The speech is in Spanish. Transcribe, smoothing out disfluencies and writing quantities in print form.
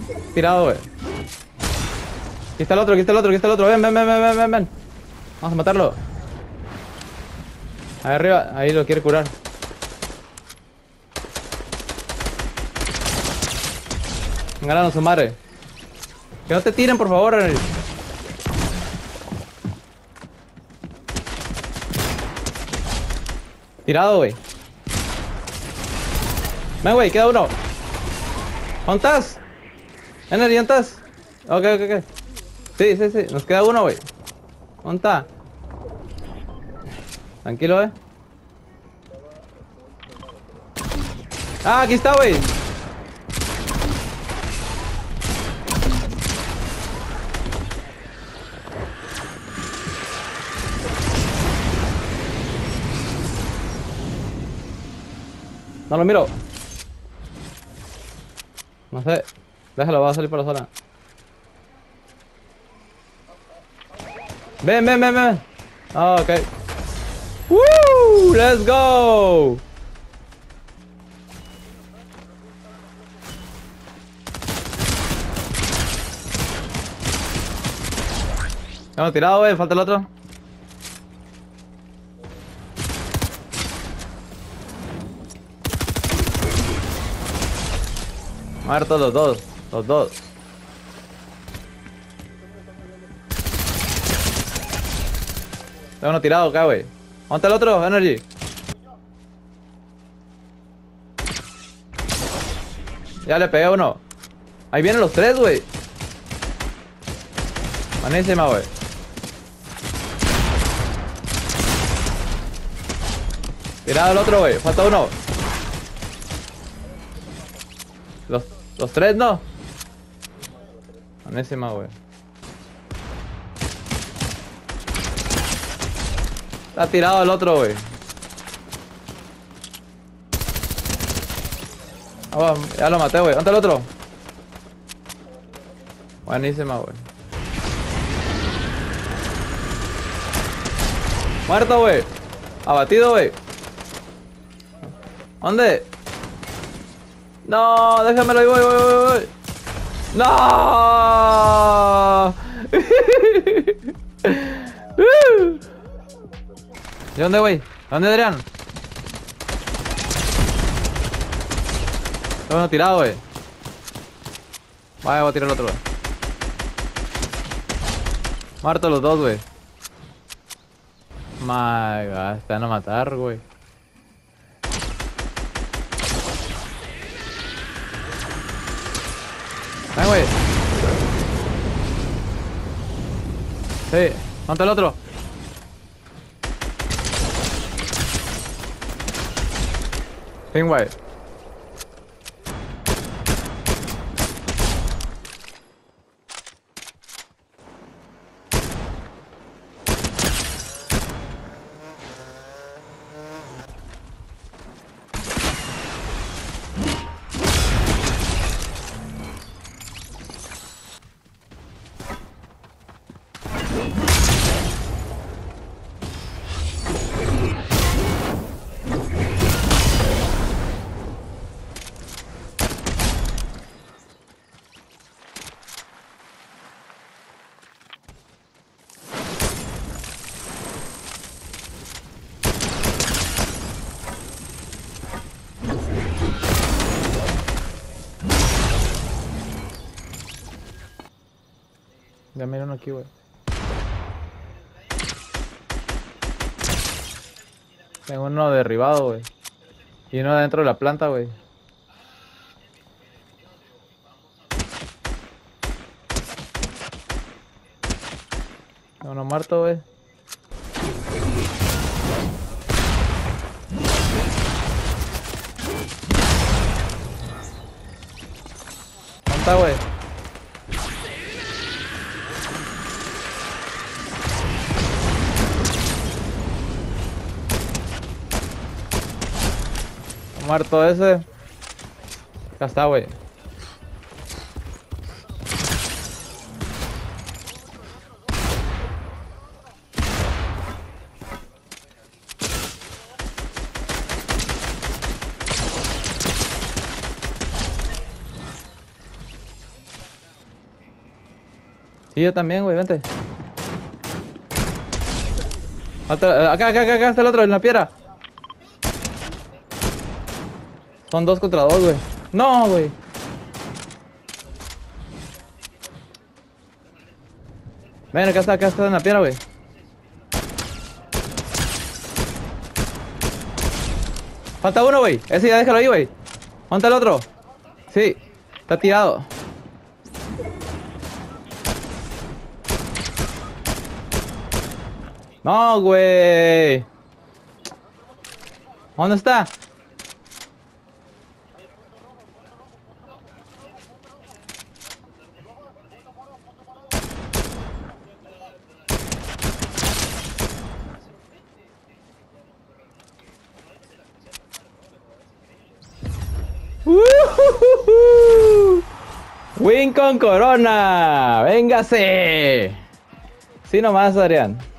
Tirado, güey. Aquí está el otro, aquí está el otro, aquí está el otro. Ven, ven, ven, ven, ven, ven, ven. Vamos a matarlo. Ahí arriba, ahí lo quiere curar. Ganaron su madre. Que no te tiren, por favor. Tirado, güey. Ven, güey, queda uno. ¿Dónde estás? Energy, ¿dónde estás? Ok, ok, ok. Sí, sí, sí. Nos queda uno, güey. ¿Dónde está? Tranquilo, Ah, aquí está, güey. No lo miro. No sé. Déjalo, va a salir por la zona. Ven, ven, ven, ven. Ah, ok. ¡Woo! ¡Let's go! Hemos tirado, güey. Falta el otro. Muertos los dos. Los dos. Tengo uno tirado acá, güey. ¿Dónde está el otro? Energy. Ya le pegué a uno. Ahí vienen los tres, güey. Buenísima, güey. Tirado el otro, güey. Falta uno. Los tres, ¿no? Buenísima, güey. Está tirado el otro, güey. Ah, ya lo maté, güey. ¿Dónde está el otro? Buenísima, güey. Muerto, güey. Abatido, güey. ¿Dónde? No, déjamelo ahí, voy. No. ¿De dónde, güey? ¿Dónde, Adrián? Está uno tirado, güey. Vaya, voy a tirar el otro, güey. Muerto los dos, güey. My God, te van a matar, güey. Ven, güey. Sí, ¿dónde está el otro? Ping, güey. Ya mira uno aquí, güey. Tengo uno derribado, güey. Y uno dentro de la planta, güey. Uno muerto, güey. ¿Dónde está, güey? Muerto ese. Ya está, güey. Y yo también, güey, vente. Acá está el otro, en la piedra. Son 2 contra 2, güey. No, güey. Ven, acá está en la piedra, güey. Falta uno, güey. Ese ya déjalo ahí, güey. ¿Dónde está el otro? Sí, está tirado. No, güey. ¿Dónde está? Win con corona. Véngase. Sí nomás, Adrián.